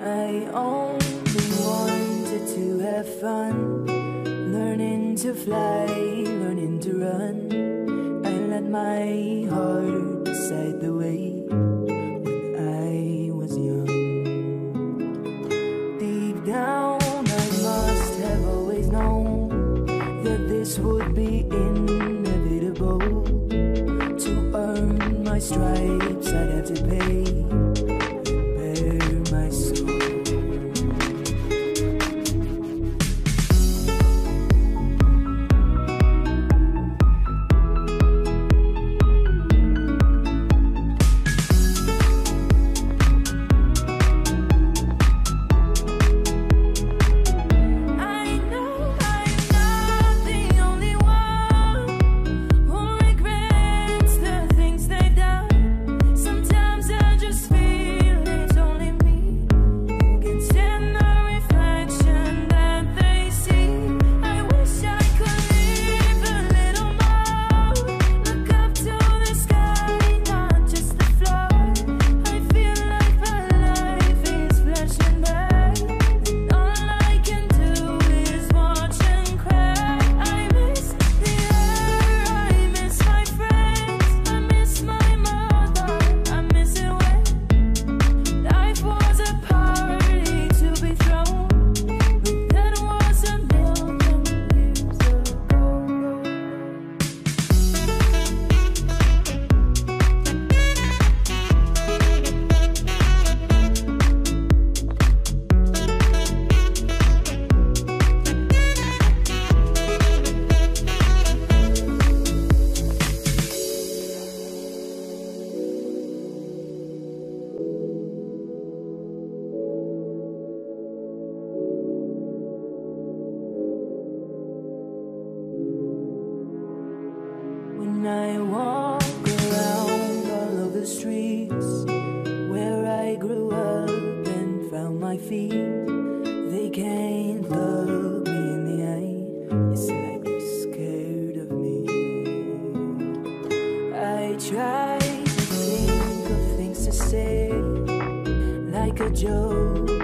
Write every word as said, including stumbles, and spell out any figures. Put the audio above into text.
I only wanted to have fun, learning to fly, learning to run. I let my heart decide the way when I was young. Deep down I must have always known that this would be inevitable. To earn my stripes I'd have to pay and bare my soul. When I walk around all of the streets where I grew up and found my feet, they can't look me in the eye. It's like they're scared of me. I try to think of things to say, like a joke